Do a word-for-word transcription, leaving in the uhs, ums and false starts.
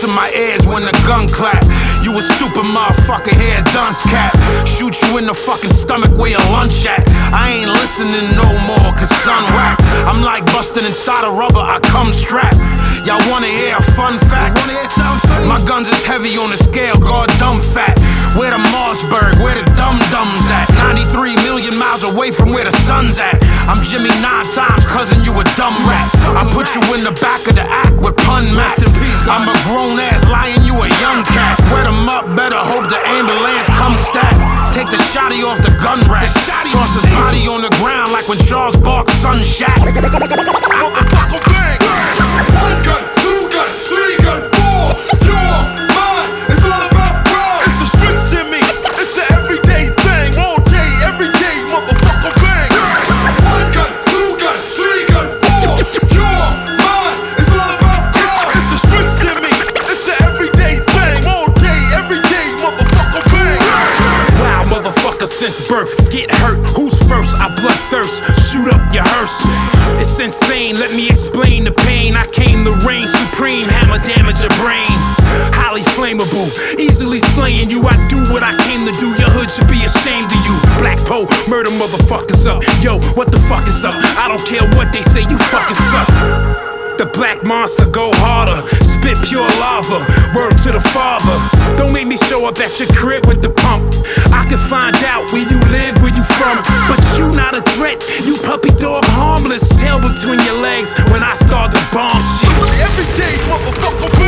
in my ears when the gun clap. You a stupid motherfucker here, dunce cat. Shoot you in the fucking stomach where your lunch at. I ain't listening no more, cause son whack. I'm like busting inside a rubber, I come strapped. Y'all wanna hear a fun fact? My guns is heavy on the scale, god dumb fat. Where the Marsburg, where the dum-dums at? ninety-three million miles away from where the sun's at. I'm Jimmy nine times, cousin, you a dumb rat. I put you in the back of the act with pun mac. I'm a grown ass lion, you a young cat. Wet him up, better hope the ambulance comes stack. Take the shotty off the gun rack. Toss his body on the ground like when Charles Barkley's son shot. Motherfucker bang! One gun, two gun, three gun, four. You're mine. It's all about pride. It's the streets in me. It's the everyday thing. All day, every day, motherfucker bang! One gun, two gun, three gun, four. You're mine. It's all about pride. It's the streets in me. It's the everyday thing. All day, every day, motherfucker bang! Wow, motherfucker, since birth, get hurt. Who's first? I bloodthirst. Shoot up your hearse. It's insane, let me explain the pain. I came to reign supreme, hammer damage your brain. Highly flammable, easily slaying you. I do what I came to do, your hood should be ashamed of you. Black Poe, murder motherfuckers up. Yo, what the fuck is up? I don't care what they say, you fucking suck. The black monster go harder, spit pure lava, word to the father. Don't make me show up at your crib with the pump. I can find out where you live, where you from, but you not a threat, you puppy dog harmless. Tail between your legs when I start to bomb shit. Every day, motherfucker.